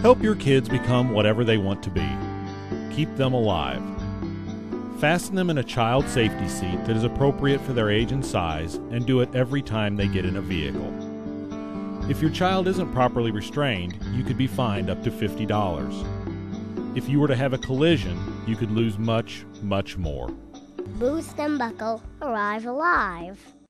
Help your kids become whatever they want to be. Keep them alive. Fasten them in a child safety seat that is appropriate for their age and size, and do it every time they get in a vehicle. If your child isn't properly restrained, you could be fined up to $50. If you were to have a collision, you could lose much, much more. Boost and buckle, arrive alive.